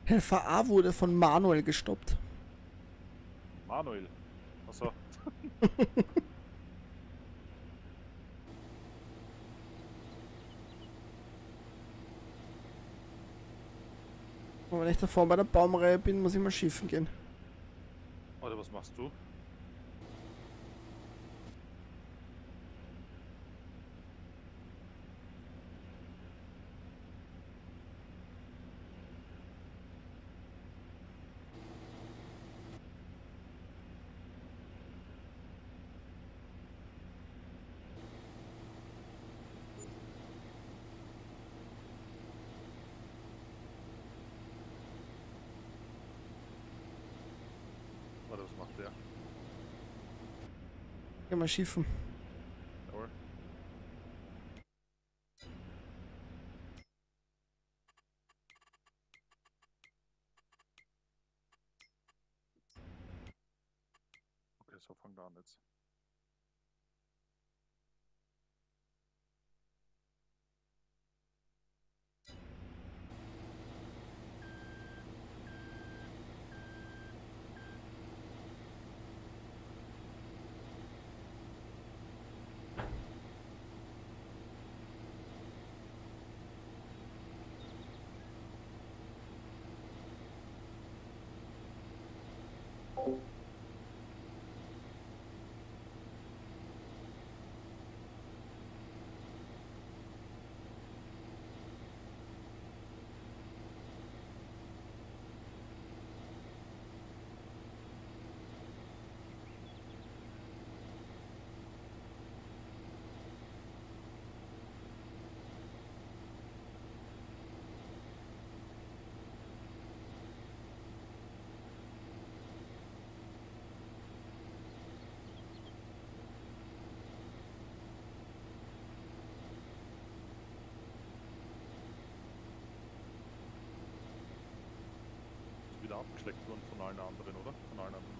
Helfer A wurde von Manuel gestoppt. Manuel. Achso. Und wenn ich da vorne bei der Baumreihe bin, muss ich mal schiffen gehen. Oder was machst du? Oder was macht der? Geh mal schiffen. Jawohl. Okay, so fangen wir an jetzt. Ist wieder abgeschleckt worden von allen anderen, oder? Von allen anderen.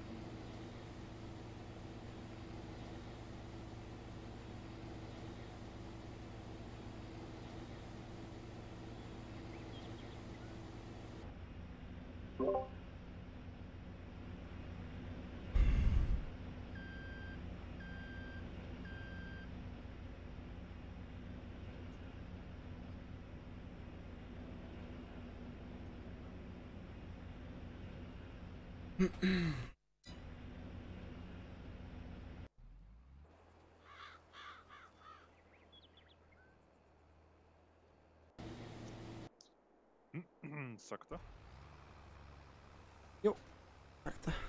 Sagt er. Jo, sagt er.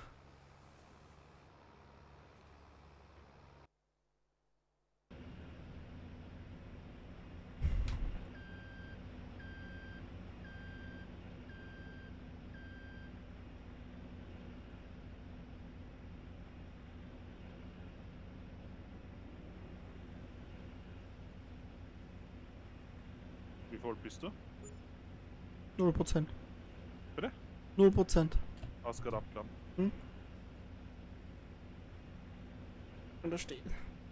Wie voll bist du? 0%. Bitte? 0%. Hast gerade abgeladen. Hm? Und da steht.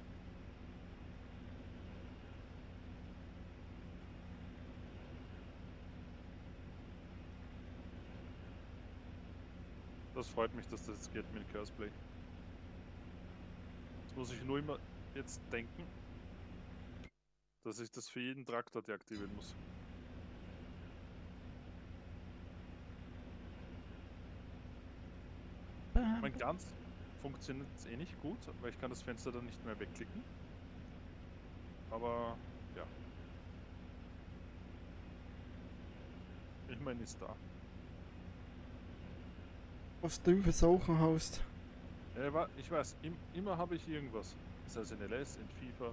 Das freut mich, dass das jetzt geht mit Curseplay. Jetzt muss ich nur immer jetzt denken, dass ich das für jeden Traktor deaktivieren muss. Mein ganz funktioniert es eh nicht gut, weil ich kann das Fenster dann nicht mehr wegklicken. Aber ja. Immerhin ist da. Was du für Sachen hast. Ich weiß, immer habe ich irgendwas. Das heißt in LS, in FIFA.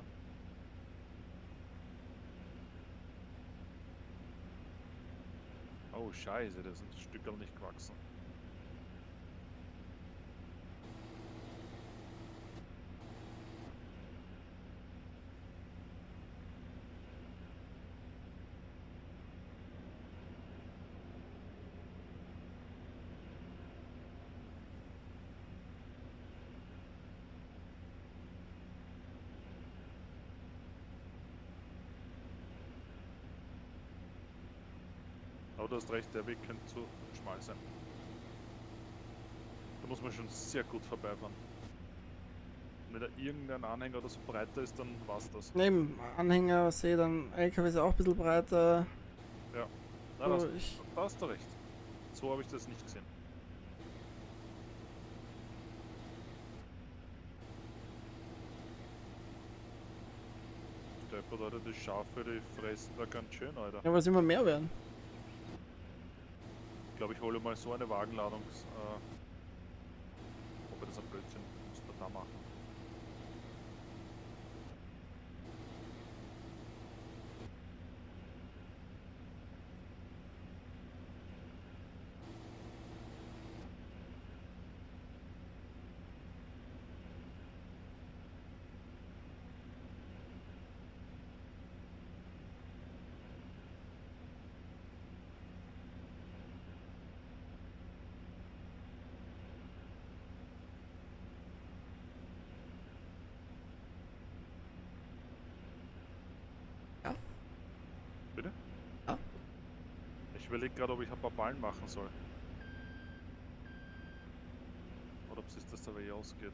Oh Scheiße, da sind Stückerl nicht gewachsen. Aber du hast recht, der Weg könnte zu schmal sein. Da muss man schon sehr gut vorbeifahren. Wenn da irgendein Anhänger oder so breiter ist, dann war's das. Neben Anhänger sehe dann LKW ist auch ein bisschen breiter. Ja. Na, So, da hast du recht. So habe ich das nicht gesehen. Deppert, Alter, die Schafe, die fressen da ganz schön, Alter. ja, weil es immer mehr werden. Ich glaube, ich hole mal so eine Wagenladung. Wobei das ein Blödsinn muss man da machen. Ja. Bitte? Ja. Ich überlege gerade, ob ich ein paar Ballen machen soll. Oder ob sich das dabei eh ausgeht.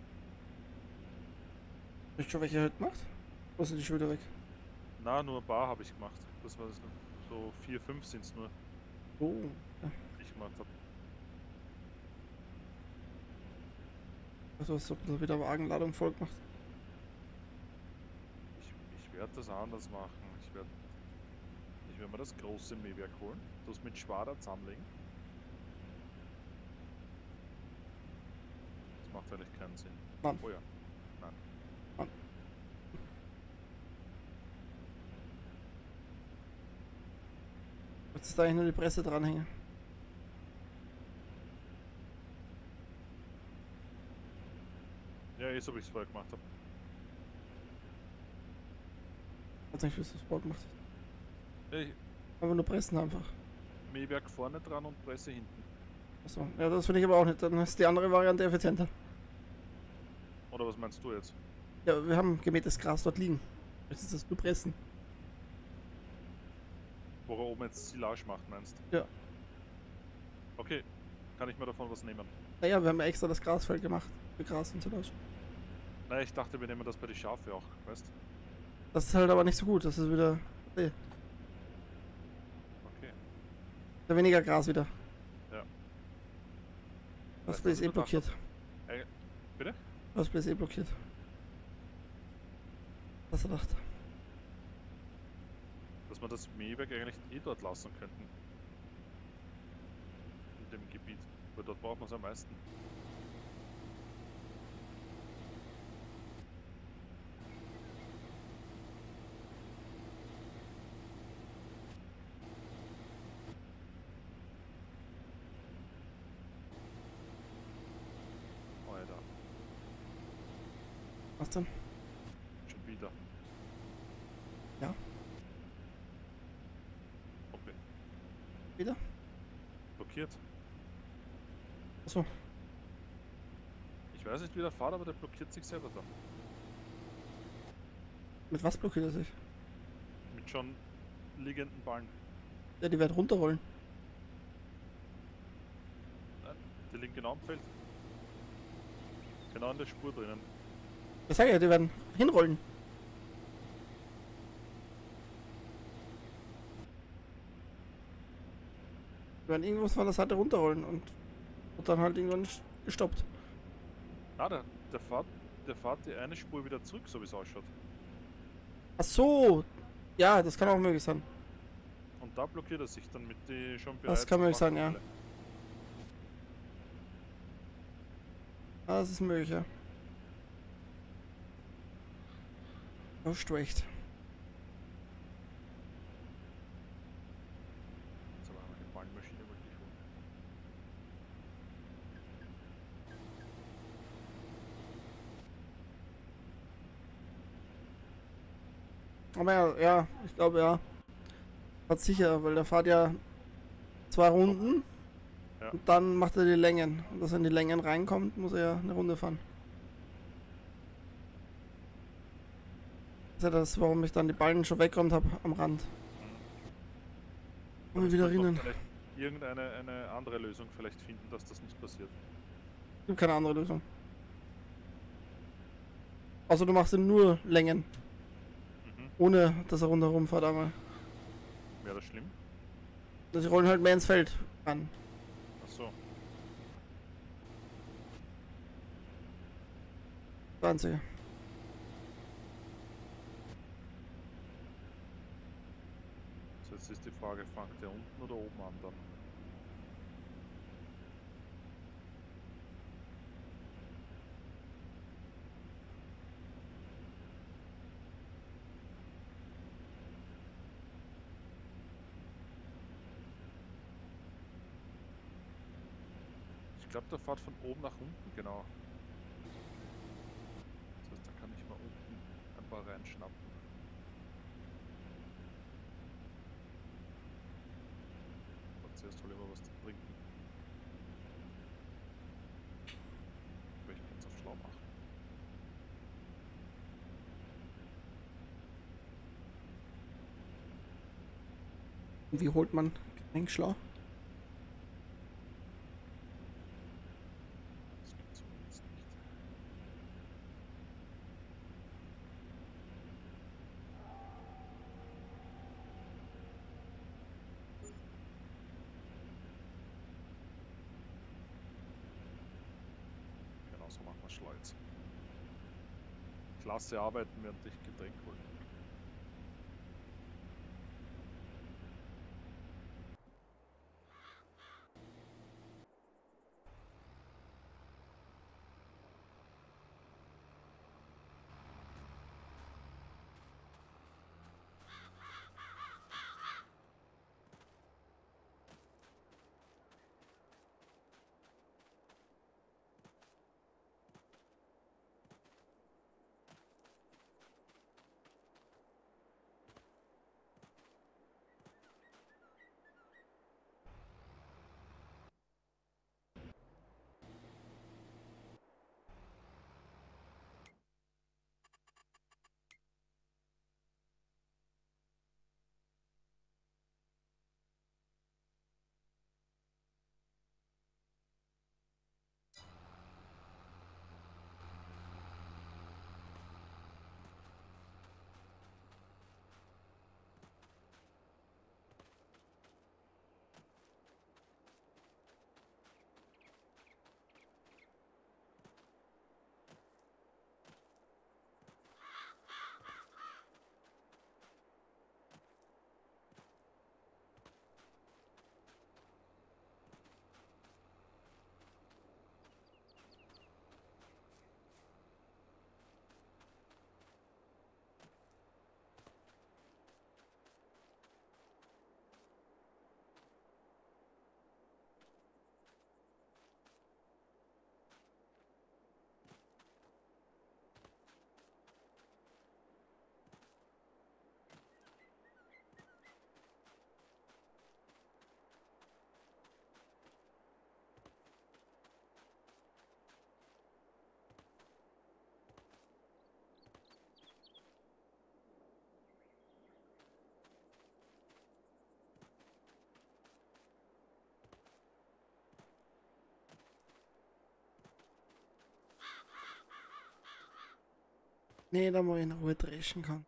Hast du schon welche heute gemacht? Oder sind die schon wieder weg? Na, nur ein paar habe ich gemacht. Das war so 4, 5 sind es nur, Oh. die ich gemacht habe. Also hast du ein bisschen wieder Wagenladung voll gemacht. Ich werde das anders machen. Ich werde mir das große Mähwerk holen, das mit Schwader zusammenlegen. Das macht eigentlich keinen Sinn. Nein. Oh ja. Nein. Nein. Jetzt ist da eigentlich nur die Presse dranhängen. Ja, so wie ich es vorher gemacht habe. Ich weiß nicht, wie du das Sport gemacht hast. Hey, Aber nur pressen einfach. Mähwerk vorne dran und Presse hinten. Achso, ja, das finde ich aber auch nicht. Dann ist die andere Variante effizienter. Oder was meinst du jetzt? Ja, wir haben gemähtes Gras dort liegen. Jetzt ist das nur pressen. Wo er oben jetzt Silage macht, meinst Ja. du? Okay, kann ich mir davon was nehmen? Naja, wir haben ja extra das Grasfeld gemacht. Für Gras und so was. Naja, ich dachte, wir nehmen das bei den Schafe auch, weißt? Das ist halt aber nicht so gut. Das ist wieder. Nee, Okay. weniger Gras wieder. Ja. Das Weißt ist du, was eh ich mir gedacht blockiert. Bitte? Das ist eh blockiert. Was er dachte. Dass wir das Mähwerk eigentlich eh dort lassen könnten. In dem Gebiet. Weil dort braucht man es am meisten. Alter, Was denn? schon wieder. Ja. Okay. Wieder? Blockiert. Achso. Ich weiß nicht, wie der fährt, aber der blockiert sich selber dann. Mit was blockiert er sich? Mit schon liegenden Ballen. Ja, die werden runterrollen. Nein, die liegen genau am Feld. Genau in der Spur drinnen. Ich sage ja, die werden hinrollen. Die werden irgendwas von der Seite runterrollen und dann halt irgendwann gestoppt. Ah, der fährt die eine Spur wieder zurück, so wie es ausschaut. Ach so. Ja, das kann auch möglich sein. Und da blockiert er sich dann mit die schon Das kann möglich sein, ja. Wachteln. Ah, das ist möglich, ja. Hast du echt. Jetzt haben wir eine Ballenmaschine wollte ich holen. Aber ja, ja, ich glaube ja. Hat sicher, weil der fährt ja 2 Runden. Ja. Und dann macht er die Längen. Und dass er in die Längen reinkommt, muss er ja eine Runde fahren. Das ist ja das, warum ich dann die Ballen schon weggeräumt habe am Rand. Und wieder könnte man rein. vielleicht eine andere Lösung vielleicht finden, dass das nicht passiert. Gibt keine andere Lösung. Außer du machst ihn nur Längen. Mhm. Ohne, dass er rundherum fährt einmal. Wäre das schlimm? Sie rollen halt mehr ins Feld ran. Ach so. Das Einzige. So, jetzt ist die Frage, fängt der unten oder oben an dann? Ich glaube, der fährt von oben nach unten, genau. Das heißt, da kann ich mal unten ein paar reinschnappen. Und zuerst hol ich mal was zu trinken. Aber ich kann es auf schlau machen. Und wie holt man Getränk schlau? Das gibt's aber jetzt nicht. Genau, so machen wir Schleuz. Klasse arbeiten, während ich Getränk hole. Nee, da wo ich in Ruhe dreschen kann.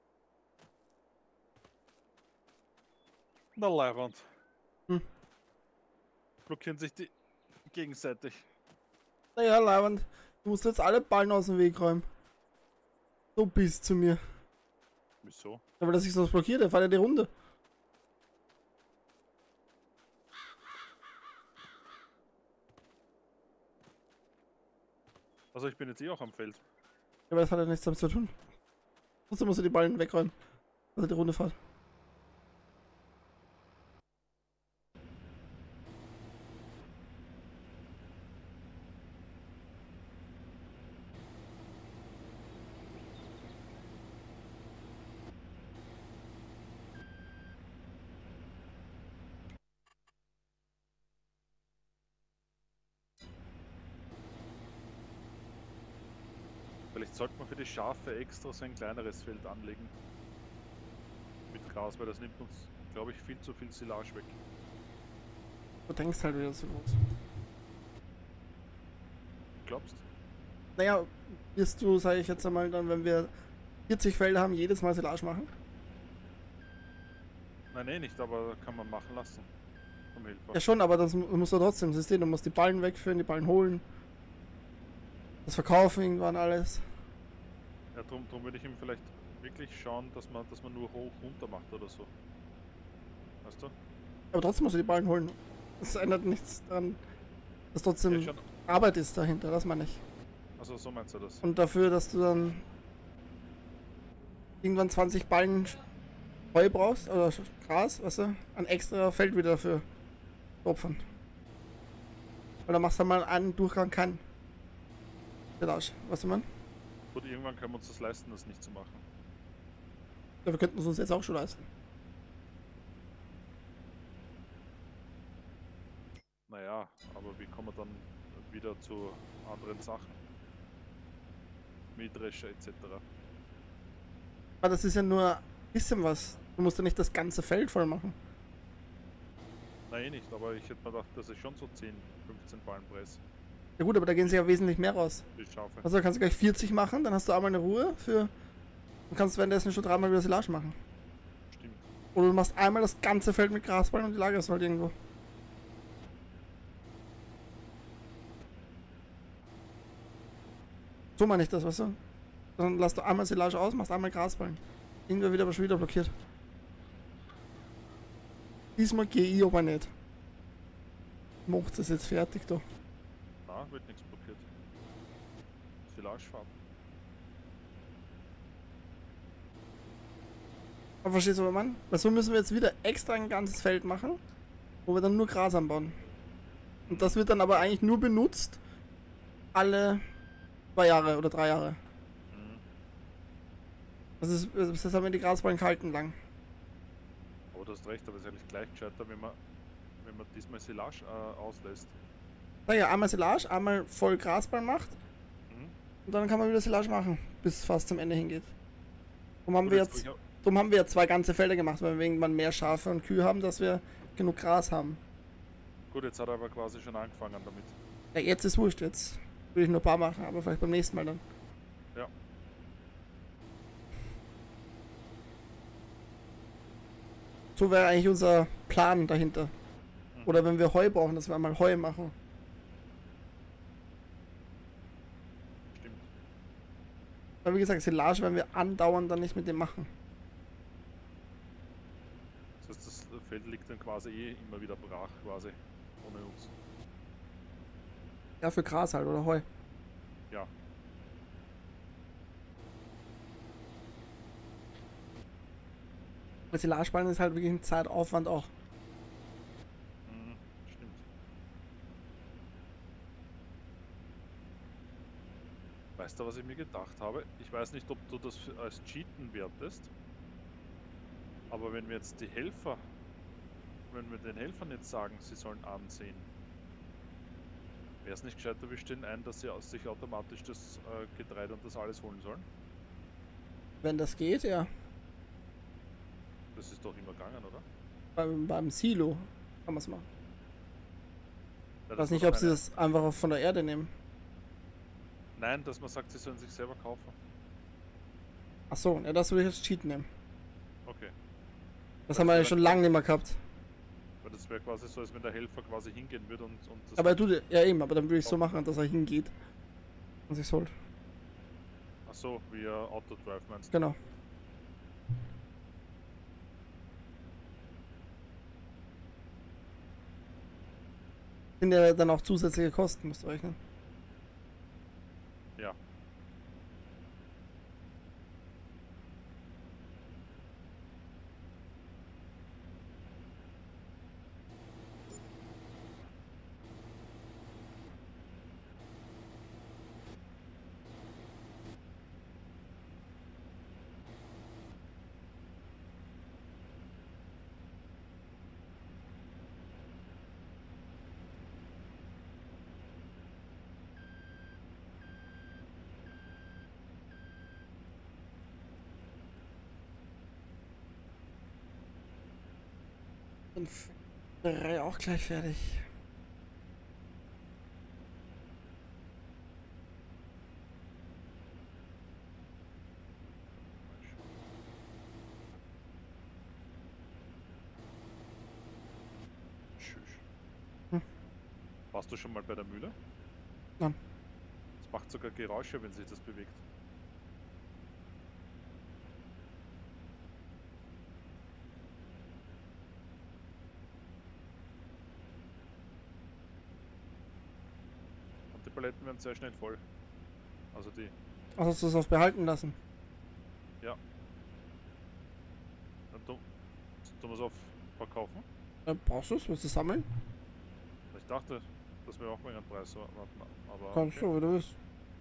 Na, Leihwand. Hm. Blockieren sich die gegenseitig. Naja, Leiband, du musst jetzt alle Ballen aus dem Weg räumen. Du bist zu mir. Wieso? Ja, weil das sich sonst blockiert, der fährt ja die Runde. Also ich bin jetzt eh auch am Feld. Ja, aber das hat ja nichts damit zu tun. Trotzdem musst du die Ballen wegräumen, also die Runde fährt. Vielleicht sollte man für die Schafe extra so ein kleineres Feld anlegen. Mit Gras, weil das nimmt uns, glaube ich, viel zu viel Silage weg. Du denkst halt wieder zu groß. Glaubst? Naja, wirst du, sage ich jetzt einmal, dann, wenn wir 40 Felder haben, jedes Mal Silage machen? Nein, eh nicht, aber kann man machen lassen. Vom Helfer. Ja schon, aber das musst du trotzdem sehen. Du musst die Ballen wegführen, die Ballen holen. Das Verkaufen irgendwann alles. Ja, drum würde ich ihm vielleicht wirklich schauen, dass man nur hoch runter macht oder so. Weißt du? Aber trotzdem musst du die Ballen holen. Das ändert nichts daran, dass trotzdem Ja, schon. Arbeit ist dahinter, das meine ich. Also so meinst du das? Und dafür, dass du dann irgendwann 20 Ballen Heu brauchst, oder Gras, weißt du, ein extra Feld wieder dafür opfern. Weil dann machst du mal einen Durchgang keinen Silage, weißt du, man? Gut, irgendwann können wir uns das leisten, das nicht zu machen. Ja, wir könnten es uns jetzt auch schon leisten. Naja, aber wie kommen wir dann wieder zu anderen Sachen? Mähdrescher etc. Aber das ist ja nur ein bisschen was. Du musst ja nicht das ganze Feld voll machen. Nein, eh nicht, aber ich hätte mir gedacht, dass ich schon so 10, 15 Ballen presse. Ja gut, aber da gehen sie ja wesentlich mehr raus. Ich schaffe. Also da kannst du gleich 40 machen, dann hast du einmal eine Ruhe für... Du kannst währenddessen schon dreimal wieder Silage machen. Stimmt. Oder du machst einmal das ganze Feld mit Grasballen und die lagerst halt irgendwo. So meine ich das, weißt du? Dann lass du einmal Silage aus, machst einmal Grasballen. Irgendwer wird aber schon wieder blockiert. Diesmal gehe ich aber nicht. Macht es jetzt fertig da. Na, wird nichts blockiert. Silagefarben. Aber verstehst du, was ich meine? Weil so müssen wir jetzt wieder extra ein ganzes Feld machen, wo wir dann nur Gras anbauen. Und das wird dann aber eigentlich nur benutzt alle 2 Jahre oder 3 Jahre. Mhm. Das haben wir die Grasballen gehalten lang. Aber du hast recht, aber es ist eigentlich gleich gescheiter, wenn man diesmal Silage auslässt. Naja, einmal Silage, einmal voll Grasballen macht Mhm. und dann kann man wieder Silage machen, bis es fast zum Ende hingeht. Darum haben Gut, wir jetzt, jetzt, wo ich darum haben wir jetzt 2 ganze Felder gemacht, weil wir irgendwann mehr Schafe und Kühe haben, dass wir genug Gras haben. gut, jetzt hat er aber quasi schon angefangen damit. Ja, jetzt ist wurscht, jetzt will ich nur ein paar machen, aber vielleicht beim nächsten Mal dann. Ja. So wäre eigentlich unser Plan dahinter. Mhm. Oder wenn wir Heu brauchen, dass wir mal Heu machen. Stimmt. Weil wie gesagt, Silage werden wir andauernd dann nicht mit dem machen. Das heißt, das Feld liegt dann quasi immer wieder brach, quasi, ohne uns. Ja, für Gras halt oder Heu. Ja. Weil Silageballen ist halt wirklich ein Zeitaufwand auch. Mhm. Stimmt. Weißt du, was ich mir gedacht habe? Ich weiß nicht, ob du das als Cheaten wertest, aber wenn wir jetzt wenn wir den Helfern jetzt sagen, sie sollen ansehen, wäre es nicht gescheiter, wir stellen ein, dass sie sich automatisch das Getreide und das alles holen sollen? Wenn das geht, ja. Das ist doch immer gegangen, oder? Beim Silo kann man es machen. Ja, Ich dass weiß nicht, man ob sie eine- das einfach von der Erde nehmen. Nein, dass man sagt, sie sollen sich selber kaufen. Ach so, ja, das würde ich als Cheat nehmen. Okay. Das haben wir ja schon lange nicht mehr gehabt. Weil das wäre quasi so, als wenn der Helfer quasi hingehen würde und das. Aber er tut ja eben, aber dann würde ich so machen, dass er hingeht und sich holt. Ach so, wie Autodrive meinst du? Genau. Sind ja dann auch zusätzliche Kosten, musst du rechnen. Ja. 3 auch gleich fertig. Tschüss. Hm. Warst du schon mal bei der Mühle? Nein. Es macht sogar Geräusche, wenn sich das bewegt. Und die Paletten werden sehr schnell voll. Also die, Also hast du es auf behalten lassen? und du musst auf verkaufen. Brauchst du es? Willst du sammeln? Ich dachte, dass wir auch wegen einem Preis warten, aber Kannst okay. du, wie du willst.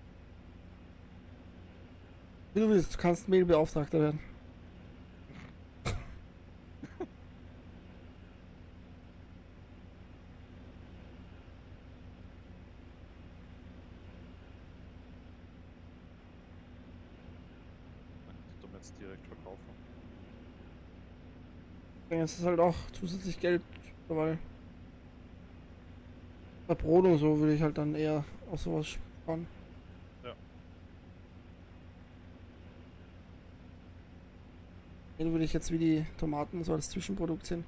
Wie du willst, du kannst Mailbeauftragter werden. Die tun wir jetzt direkt verkaufen. Jetzt ist halt auch zusätzlich Geld, weil bei Brot und so würde ich halt dann eher auf sowas sparen. Ja. Den würde ich jetzt wie die Tomaten so als Zwischenprodukt sehen.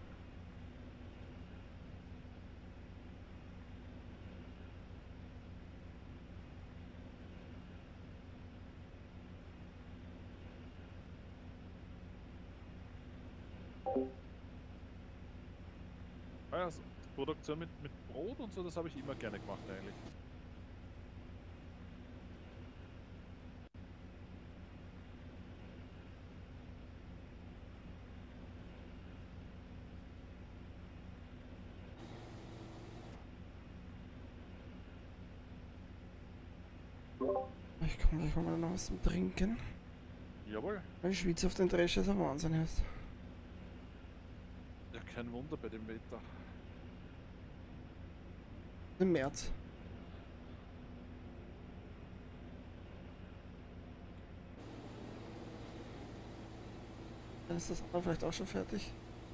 Ah ja, also die Produktion mit Brot und so, das habe ich immer gerne gemacht eigentlich. Ich komme gleich mal noch was zum Trinken. Jawohl. Weil ich schwitze auf den Drescher, ist ein Wahnsinn ist. Ja, kein Wunder bei dem Wetter. Im März. Dann ist das andere vielleicht auch schon fertig.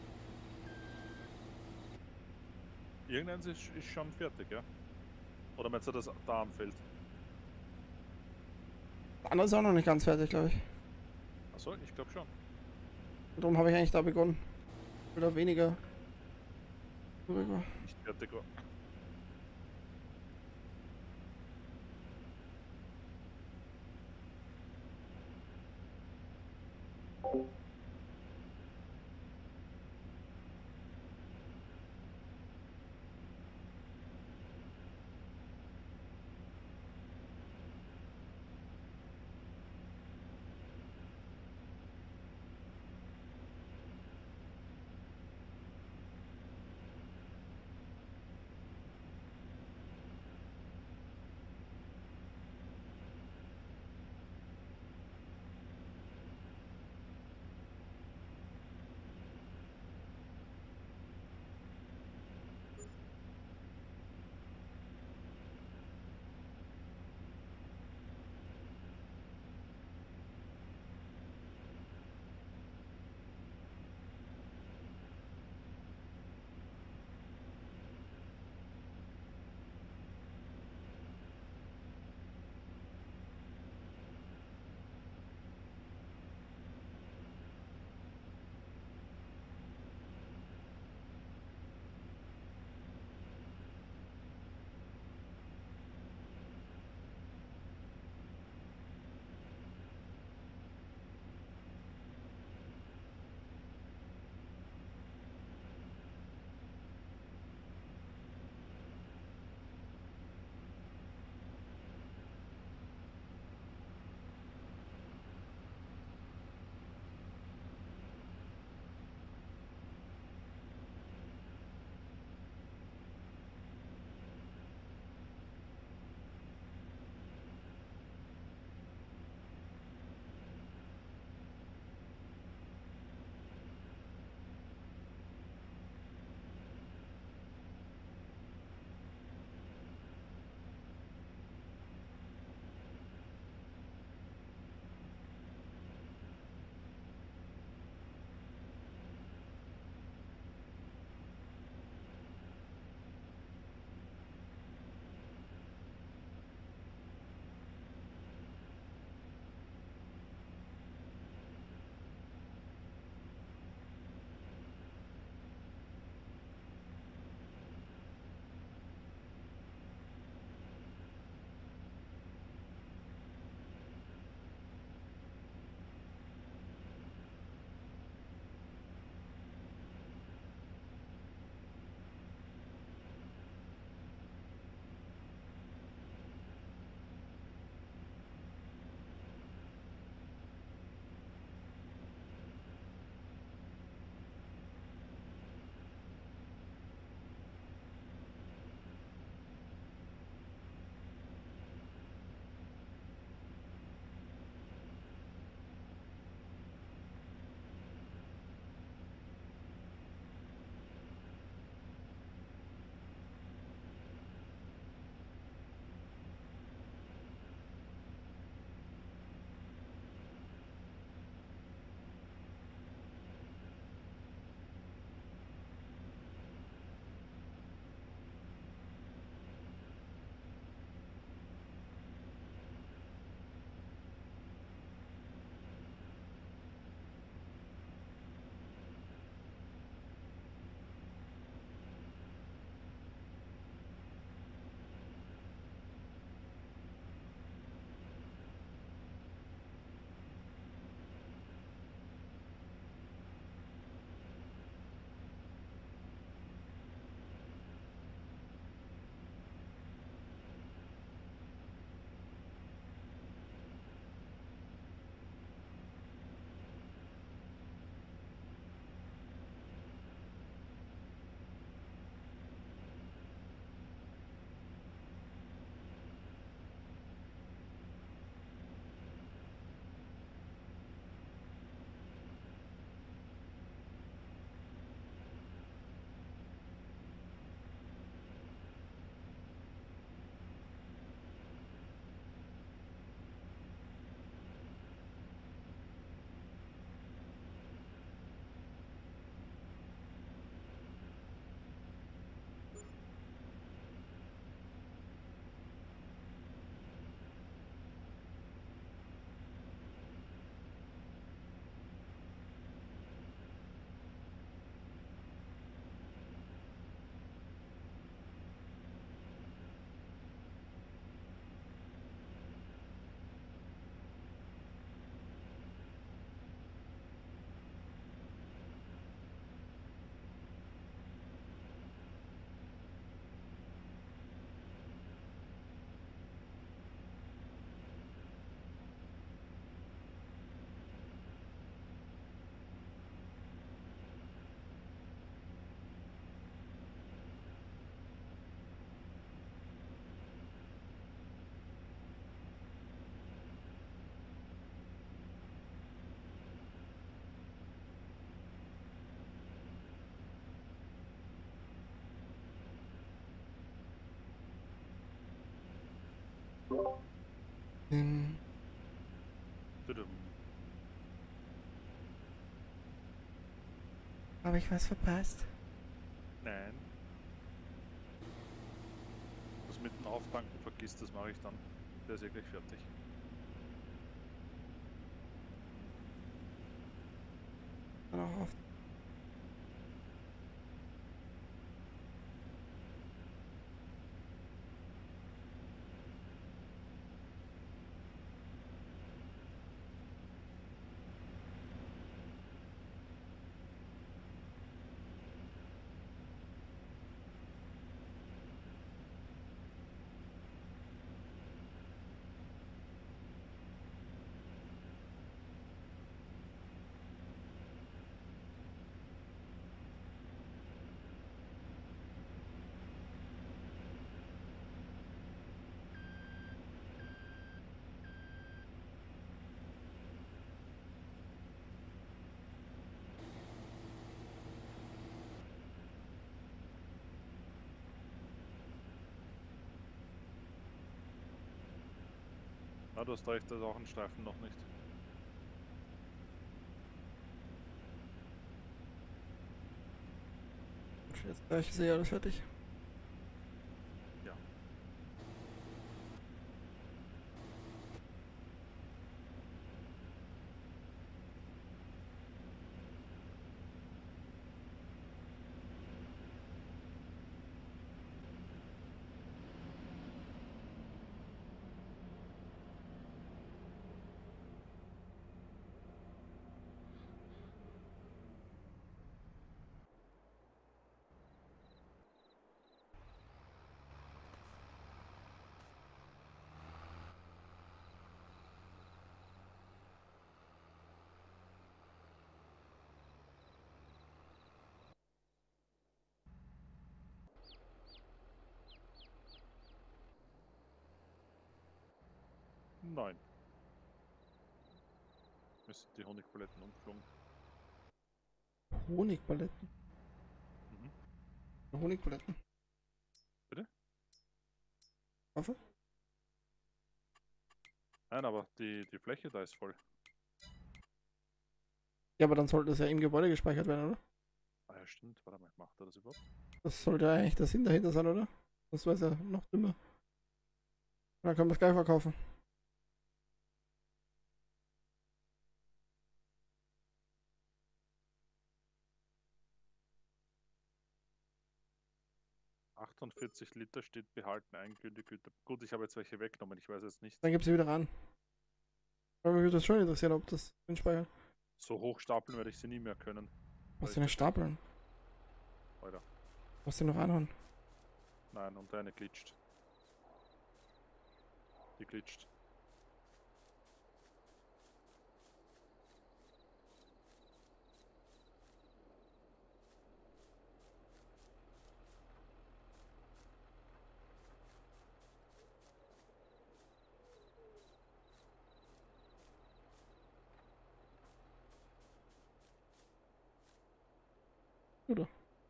Irgendeins ist schon fertig, ja? Oder meinst du das da am Feld? Das andere ist auch noch nicht ganz fertig, glaube ich. Achso, ich glaube schon. Und darum habe ich eigentlich da begonnen. Oder weniger. übrig war. Nicht fertig war. Hm, Tudum. habe ich was verpasst? Nein. Das mit dem Auftanken vergisst, das mache ich dann. Der ist ja gleich fertig. Dann auch auf. Na, du hast recht, da ist auch ein Streifen noch nicht. Jetzt gleich ist ja alles fertig. Ja. Nein. Es sind die Honigpaletten umgeflogen. Honigpaletten. Mhm. Honigpaletten. Bitte? Waffe? Nein, aber die Fläche da ist voll. Ja, aber dann sollte es ja im Gebäude gespeichert werden, oder? Ah ja, stimmt. Warte mal, macht er das überhaupt? Das sollte ja eigentlich der Sinn dahinter sein, oder? Das wäre ja noch dümmer. Dann können wir es gleich verkaufen. Liter steht behalten, eingültig Güter. Gut, ich habe jetzt welche weggenommen, ich weiß jetzt nicht. Dann gibt sie wieder ran. Weil mich würde das schon interessieren, ob das den speichert. So hoch stapeln werde ich sie nie mehr können. Was denn stapeln? Alter. Was denn noch anhauen? Nein, und eine glitscht. Die glitscht. Oder?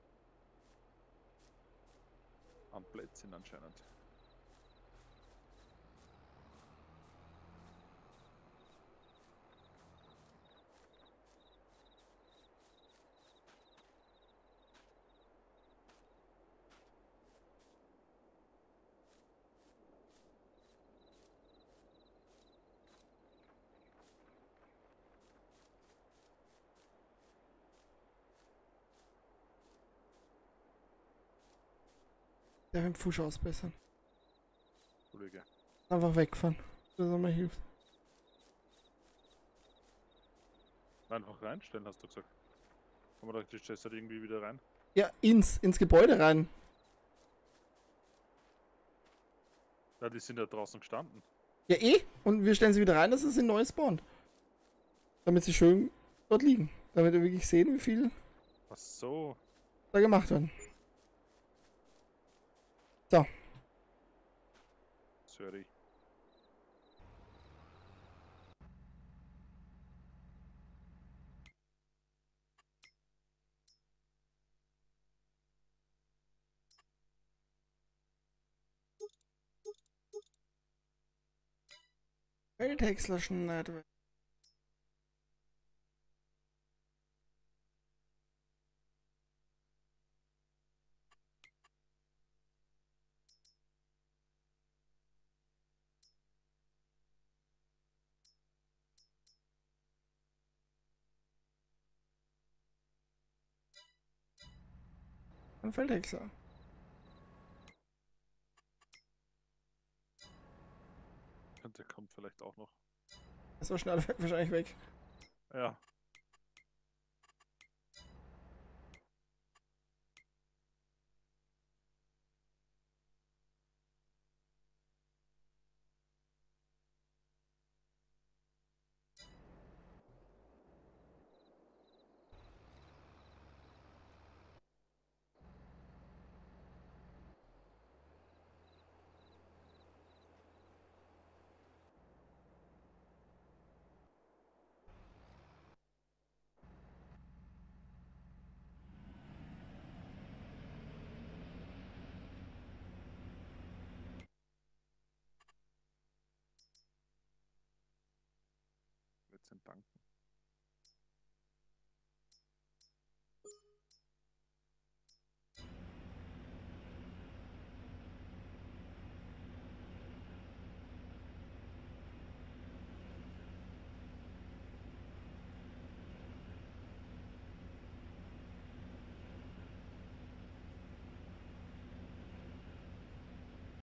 Am Plätzchen anscheinend. Der will den Fuß ausbessern. Kollege. Einfach wegfahren. Das nochmal hilft. Einfach reinstellen, hast du gesagt. Kann man da die Chest halt irgendwie wieder rein? Ja, ins Gebäude rein. Ja, die sind ja draußen gestanden. Ja, eh. Und wir stellen sie wieder rein, dass es ein neues spawnt. Damit sie schön dort liegen. Damit wir wirklich sehen, wie viel Ach so. da gemacht werden. So. Sorry. Feldhäcksler nicht. Ein Feldhäcksler. Der kommt vielleicht auch noch. Ist so schnell wahrscheinlich weg. Ja. Jetzt sind Danken.